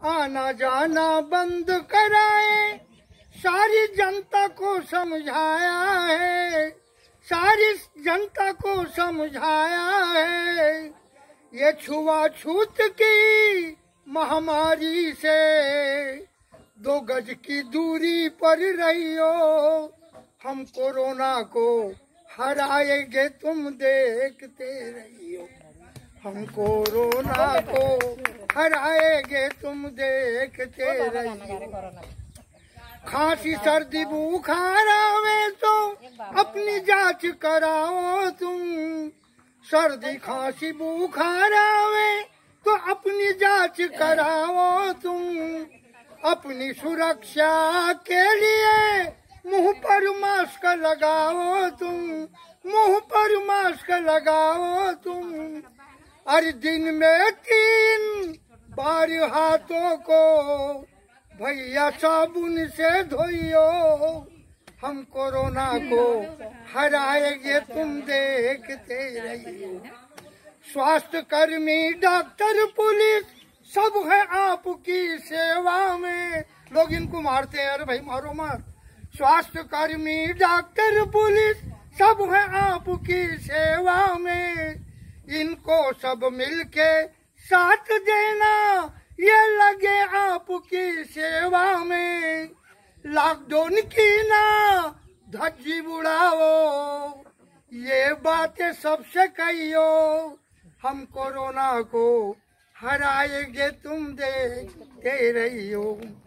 आना जाना बंद कराए, सारी जनता को समझाया है, सारी जनता को समझाया है। ये छुआछूत की महामारी से 2 गज की दूरी पर रहियो, हम कोरोना को हराएंगे तुम देखते रहियो, हम कोरोना को हराएंगे तुम देखते रहियो। खांसी सर्दी बुखार आवे तो अपनी जांच कराओ तुम, सर्दी खांसी बुखार आवे तो अपनी जांच कराओ तुम। अपनी सुरक्षा के लिए मुंह पर मास्क लगाओ तुम, मुंह पर मास्क लगाओ तुम। हर दिन में 3 बार हाथों को भैया साबुन से धोइयो, हम कोरोना को हराएंगे तुम देखते रहियो। स्वास्थ्य कर्मी डॉक्टर पुलिस सब है आपकी सेवा में, लोग इनको मारते हैं, अरे भाई मारो मार। स्वास्थ्य कर्मी डॉक्टर पुलिस सब है आपकी सेवा में, इनको सब मिलके साथ देना, ये लगे आपकी सेवा में। लॉकडाउन की ना धज्जी उड़ाओ, ये बातें सबसे कहियो, हम कोरोना को हराएंगे तुम देखते रहियो।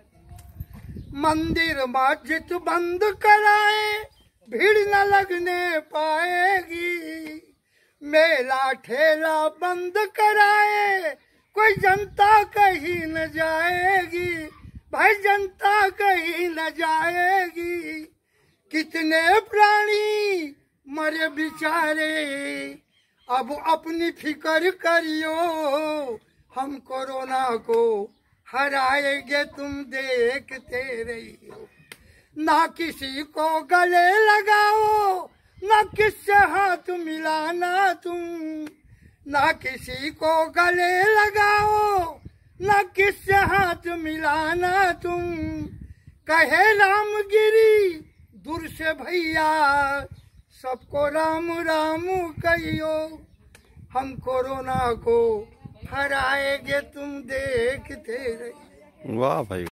मंदिर मस्जिद बंद कराए, भीड़ न लगने पाएगी, मेला ठेला बंद कराए, कोई जनता कहीं न जाएगी, भाई जनता कहीं न जाएगी। कितने प्राणी मरे बेचारे, अब अपनी फिक्र करियो, हम कोरोना को हराएंगे तुम देखते रहियो। ना किसी को गले लगाओ, ना किससे हाथ मिलाना तुम, ना किसी को गले लगाओ, ना किससे हाथ मिलाना तुम। कहे रामगिरी दूर से भैया, सबको राम राम कहियो, हम कोरोना को हराएंगे तुम देखते रहिए। वाह भाई।